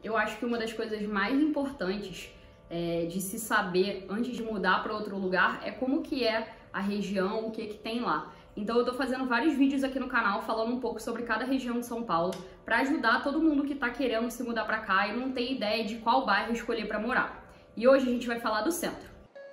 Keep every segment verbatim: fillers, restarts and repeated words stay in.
eu acho que uma das coisas mais importantes é, de se saber antes de mudar para outro lugar é como que é a região, o que que tem lá. Então eu tô fazendo vários vídeos aqui no canal falando um pouco sobre cada região de São Paulo para ajudar todo mundo que tá querendo se mudar para cá e não tem ideia de qual bairro escolher para morar. E hoje a gente vai falar do centro.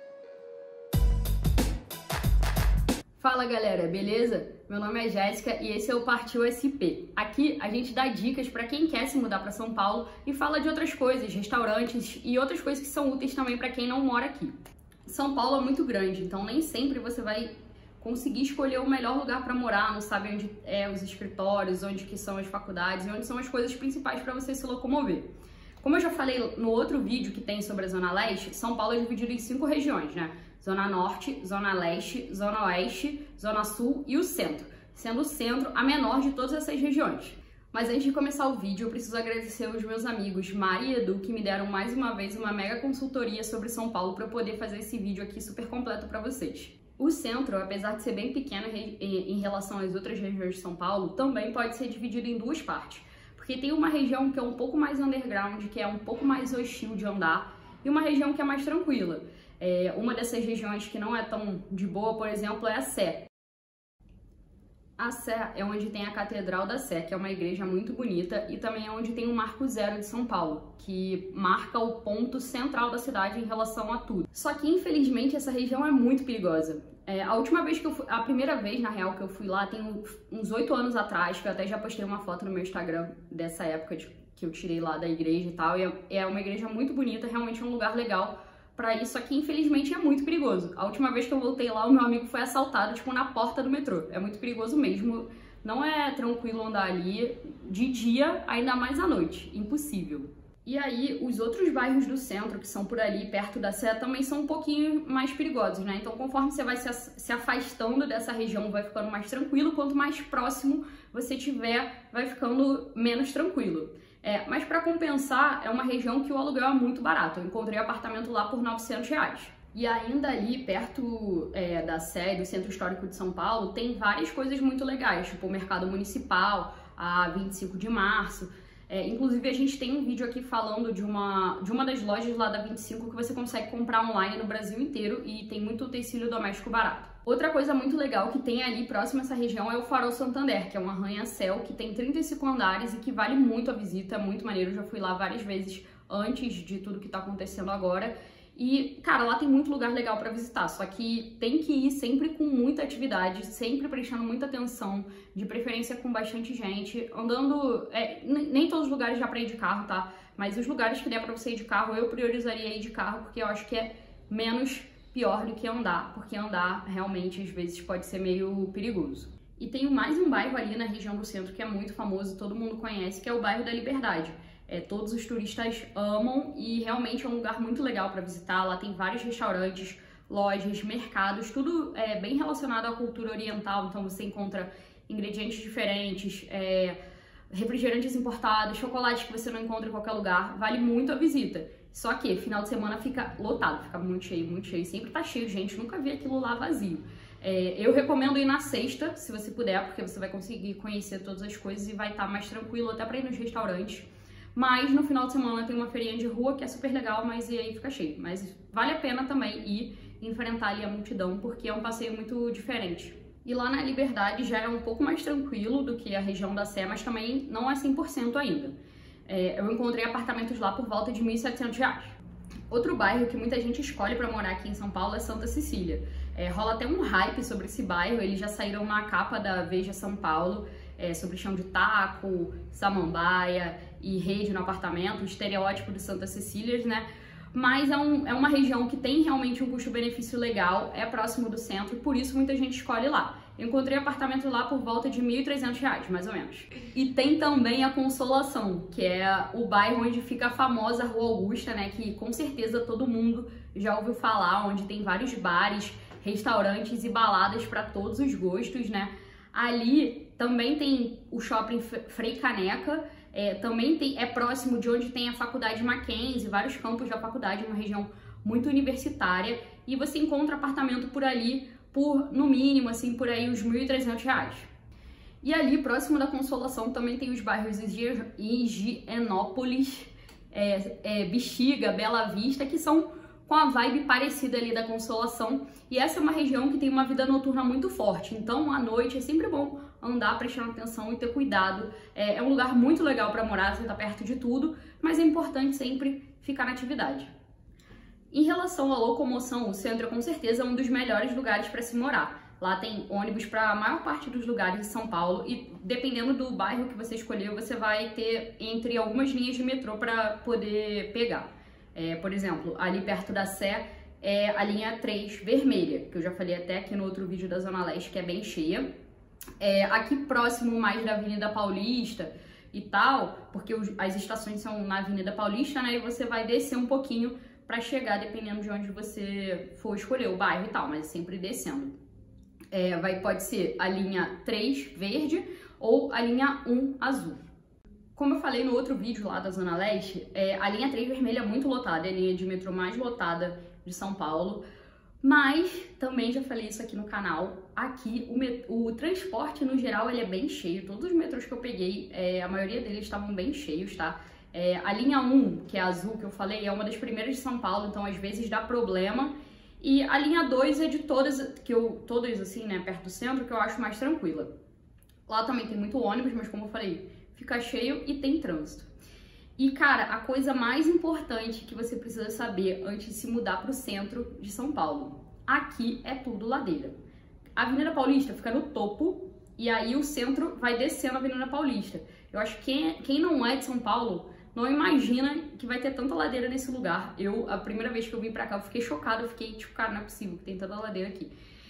Fala galera, beleza? Meu nome é Jéssica e esse é o Partiu S P. Aqui a gente dá dicas para quem quer se mudar para São Paulo e fala de outras coisas, restaurantes e outras coisas que são úteis também para quem não mora aqui. São Paulo é muito grande, então nem sempre você vai conseguir escolher o melhor lugar para morar, não sabe onde é os escritórios, onde que são as faculdades e onde são as coisas principais para você se locomover. Como eu já falei no outro vídeo que tem sobre a Zona Leste, São Paulo é dividido em cinco regiões, né? Zona Norte, Zona Leste, Zona Oeste, Zona Sul e o Centro, sendo o Centro a menor de todas essas regiões. Mas antes de começar o vídeo, eu preciso agradecer aos meus amigos Mari e Edu, que me deram mais uma vez uma mega consultoria sobre São Paulo para eu poder fazer esse vídeo aqui super completo para vocês. O Centro, apesar de ser bem pequeno em relação às outras regiões de São Paulo, também pode ser dividido em duas partes. Porque tem uma região que é um pouco mais underground, que é um pouco mais hostil de andar, e uma região que é mais tranquila. É, uma dessas regiões que não é tão de boa, por exemplo, é a Sé. A Sé é onde tem a Catedral da Sé, que é uma igreja muito bonita, e também é onde tem o Marco Zero de São Paulo, que marca o ponto central da cidade em relação a tudo. Só que, infelizmente, essa região é muito perigosa. É, a última vez que eu fui, a primeira vez, na real, que eu fui lá, tem uns oito anos atrás, que eu até já postei uma foto no meu Instagram dessa época de, que eu tirei lá da igreja e tal, e é, é uma igreja muito bonita, realmente é um lugar legal pra isso, só que infelizmente é muito perigoso. A última vez que eu voltei lá, o meu amigo foi assaltado, tipo, na porta do metrô. É muito perigoso mesmo, não é tranquilo andar ali de dia, ainda mais à noite, impossível. E aí, os outros bairros do centro, que são por ali, perto da Sé, também são um pouquinho mais perigosos, né? Então, conforme você vai se afastando dessa região, vai ficando mais tranquilo, quanto mais próximo você tiver, vai ficando menos tranquilo. É, mas para compensar, é uma região que o aluguel é muito barato. Eu encontrei apartamento lá por novecentos reais. E ainda ali, perto é, da Sé, do Centro Histórico de São Paulo, tem várias coisas muito legais, tipo o Mercado Municipal, a vinte e cinco de março. É, inclusive, a gente tem um vídeo aqui falando de uma, de uma das lojas lá da vinte e cinco que você consegue comprar online no Brasil inteiro e tem muito utensílio doméstico barato. Outra coisa muito legal que tem ali próximo a essa região é o Farol Santander, que é um arranha-céu que tem trinta e cinco andares e que vale muito a visita, é muito maneiro. Eu já fui lá várias vezes antes de tudo que tá acontecendo agora. E, cara, lá tem muito lugar legal para visitar, só que tem que ir sempre com muita atividade, sempre prestando muita atenção, de preferência com bastante gente, andando, é, nem todos os lugares dá pra ir de carro, tá? Mas os lugares que der pra você ir de carro, eu priorizaria ir de carro, porque eu acho que é menos pior do que andar, porque andar realmente às vezes pode ser meio perigoso. E tem mais um bairro ali na região do centro que é muito famoso, todo mundo conhece, que é o bairro da Liberdade. É, todos os turistas amam e realmente é um lugar muito legal para visitar. Lá tem vários restaurantes, lojas, mercados, tudo é, bem relacionado à cultura oriental. Então você encontra ingredientes diferentes, é, refrigerantes importados, chocolates que você não encontra em qualquer lugar. Vale muito a visita. Só que final de semana fica lotado, fica muito cheio, muito cheio. Sempre tá cheio, gente. Nunca vi aquilo lá vazio. É, eu recomendo ir na sexta, se você puder, porque você vai conseguir conhecer todas as coisas e vai estar mais tranquilo até para ir nos restaurantes. Mas no final de semana tem uma feirinha de rua que é super legal, mas e aí fica cheio. Mas vale a pena também ir enfrentar ali a multidão, porque é um passeio muito diferente. E lá na Liberdade já é um pouco mais tranquilo do que a região da Sé, mas também não é cem por cento ainda. É, eu encontrei apartamentos lá por volta de mil e setecentos reais. Outro bairro que muita gente escolhe para morar aqui em São Paulo é Santa Cecília. É, rola até um hype sobre esse bairro, eles já saíram na capa da Veja São Paulo, é, sobre chão de taco, samambaia e rede no apartamento, o estereótipo de Santa Cecília, né? Mas é, um, é uma região que tem realmente um custo-benefício legal, é próximo do centro, e por isso muita gente escolhe lá. Eu encontrei apartamento lá por volta de mil e trezentos reais, mais ou menos. E tem também a Consolação, que é o bairro onde fica a famosa Rua Augusta, né? Que com certeza todo mundo já ouviu falar, onde tem vários bares, restaurantes e baladas para todos os gostos, né? Ali também tem o shopping Frei Caneca, é, também tem, é próximo de onde tem a faculdade Mackenzie, vários campos da faculdade, uma região muito universitária, e você encontra apartamento por ali por, no mínimo, assim, por aí uns mil e trezentos reais. E ali, próximo da Consolação, tambem tem os bairros Higienópolis, é, é, Bexiga, Bela Vista, que são com a vibe parecida ali da Consolação. E essa é uma região que tem uma vida noturna muito forte, então à noite é sempre bom andar prestando atenção e ter cuidado. É, é um lugar muito legal para morar, você tá perto de tudo, mas é importante sempre ficar na atividade. Em relação à locomoção, o centro com certeza é um dos melhores lugares para se morar. Lá tem ônibus para a maior parte dos lugares de São Paulo e dependendo do bairro que você escolheu, você vai ter entre algumas linhas de metrô para poder pegar. É, por exemplo, ali perto da Sé é a linha três vermelha, que eu já falei até aqui no outro vídeo da Zona Leste, que é bem cheia. É, aqui próximo mais da Avenida Paulista e tal, porque os, as estações são na Avenida Paulista, né? E você vai descer um pouquinho para chegar, dependendo de onde você for escolher o bairro e tal, mas sempre descendo. É, vai, pode ser a linha três verde ou a linha um azul. Como eu falei no outro vídeo lá da Zona Leste, é, a linha três vermelha é muito lotada, é a linha de metrô mais lotada de São Paulo, mas também já falei isso aqui no canal, aqui o, met o transporte no geral ele é bem cheio, todos os metrôs que eu peguei, é, a maioria deles estavam bem cheios, tá? É, a linha um, que é a azul que eu falei, é uma das primeiras de São Paulo, então às vezes dá problema. E a linha dois é de todas, que eu, todas assim, né, perto do centro, que eu acho mais tranquila. Lá também tem muito ônibus, mas como eu falei, fica cheio e tem trânsito. E cara, a coisa mais importante que você precisa saber antes de se mudar para o centro de São Paulo. Aqui é tudo ladeira. A Avenida Paulista fica no topo e aí o centro vai descendo a Avenida Paulista. Eu acho que quem, quem não é de São Paulo não imagina que vai ter tanta ladeira nesse lugar. Eu, a primeira vez que eu vim pra cá, eu fiquei chocada, eu fiquei tipo, cara, não é possível que tem tanta ladeira aqui.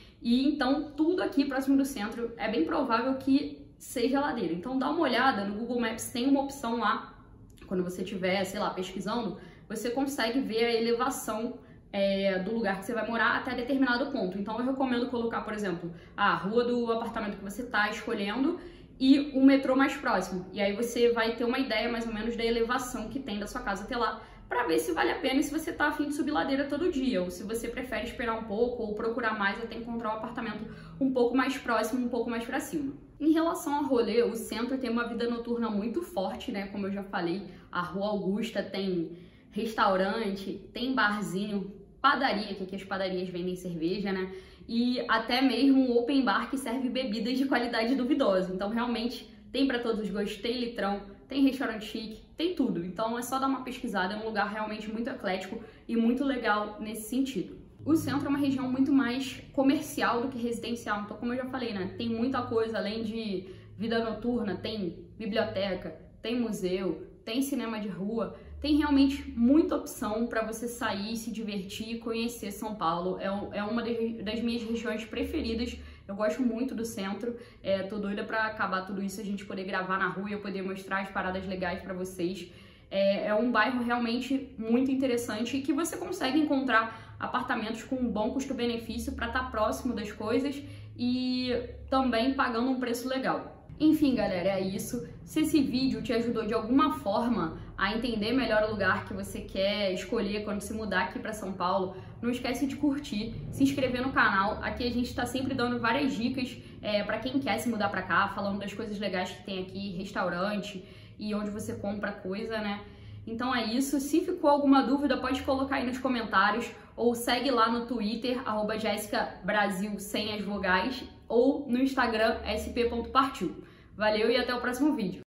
E então, tudo aqui próximo do centro, é bem provável que seja ladeira. Então dá uma olhada, no Google Maps tem uma opção lá, quando você estiver, sei lá, pesquisando, você consegue ver a elevação é, do lugar que você vai morar até determinado ponto. Então eu recomendo colocar, por exemplo, a rua do apartamento que você tá escolhendo e o metrô mais próximo. E aí você vai ter uma ideia mais ou menos da elevação que tem da sua casa até lá, para ver se vale a pena e se você tá afim de subir ladeira todo dia, ou se você prefere esperar um pouco ou procurar mais até encontrar um apartamento um pouco mais próximo, um pouco mais para cima. Em relação ao rolê, o centro tem uma vida noturna muito forte, né? Como eu já falei, a Rua Augusta tem restaurante, tem barzinho, padaria, que aqui as padarias vendem cerveja, né? E até mesmo um open bar que serve bebidas de qualidade duvidosa. Então, realmente, tem para todos os gostos, tem litrão, tem restaurante chique, tem tudo. Então, é só dar uma pesquisada, é um lugar realmente muito eclético e muito legal nesse sentido. O centro é uma região muito mais comercial do que residencial. Então, como eu já falei, né, tem muita coisa, além de vida noturna, tem biblioteca, tem museu, tem cinema de rua, tem realmente muita opção para você sair, se divertir e conhecer São Paulo. É, é uma das minhas regiões preferidas. Eu gosto muito do centro. É, tô doida para acabar tudo isso, a gente poder gravar na rua e eu poder mostrar as paradas legais para vocês. É, é um bairro realmente muito interessante e que você consegue encontrar apartamentos com um bom custo-benefício para estar próximo das coisas e também pagando um preço legal. Enfim, galera, é isso. Se esse vídeo te ajudou de alguma forma a entender melhor o lugar que você quer escolher quando se mudar aqui para São Paulo, não esquece de curtir, se inscrever no canal. Aqui a gente está sempre dando várias dicas é, para quem quer se mudar para cá, falando das coisas legais que tem aqui, restaurante e onde você compra coisa, né? Então é isso. Se ficou alguma dúvida, pode colocar aí nos comentários ou segue lá no Twitter, arroba Jéssica Brasil sem as vogais, ou no Instagram, sp ponto partiu. Valeu e até o próximo vídeo.